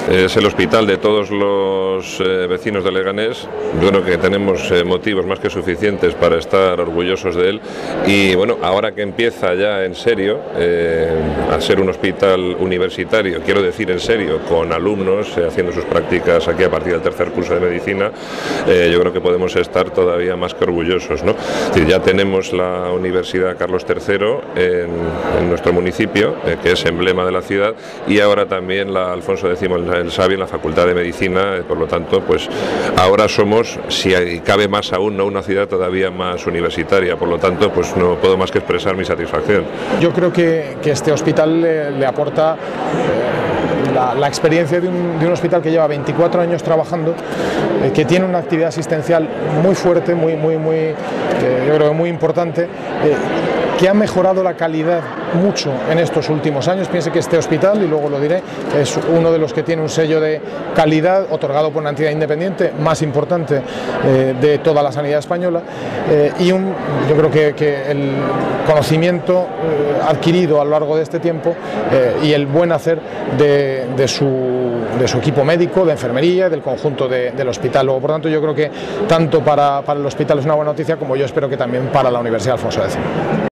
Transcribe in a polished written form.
es el hospital de todos los vecinos de Leganés. Yo creo que tenemos motivos más que suficientes para estar orgullosos de él, y bueno, ahora que empieza ya en serio a ser un hospital universitario, quiero decir en serio, con alumnos haciendo sus prácticas aquí a partir del tercer curso de medicina, yo creo que podemos estar todavía más que orgullosos, ¿no? Es decir, ya tenemos la Universidad Carlos III en nuestro municipio, que es emblema de la ciudad, y ahora también la Alfonso X el Sabio en la Facultad de Medicina. Por lo tanto, pues ahora somos, si cabe más aún, ¿no?, una ciudad todavía más universitaria. Por lo tanto, pues no puedo más que expresar mi satisfacción. Yo creo que este hospital le aporta la experiencia de un hospital que lleva 24 años trabajando, que tiene una actividad asistencial muy fuerte, yo creo que muy importante, que ha mejorado la calidad mucho en estos últimos años. Piense que este hospital, y luego lo diré, es uno de los que tiene un sello de calidad otorgado por una entidad independiente más importante de toda la sanidad española, y yo creo que el conocimiento adquirido a lo largo de este tiempo y el buen hacer de su equipo médico, de enfermería, del conjunto del hospital. Luego, por tanto, yo creo que tanto para el hospital es una buena noticia, como yo espero que también para la Universidad Alfonso X.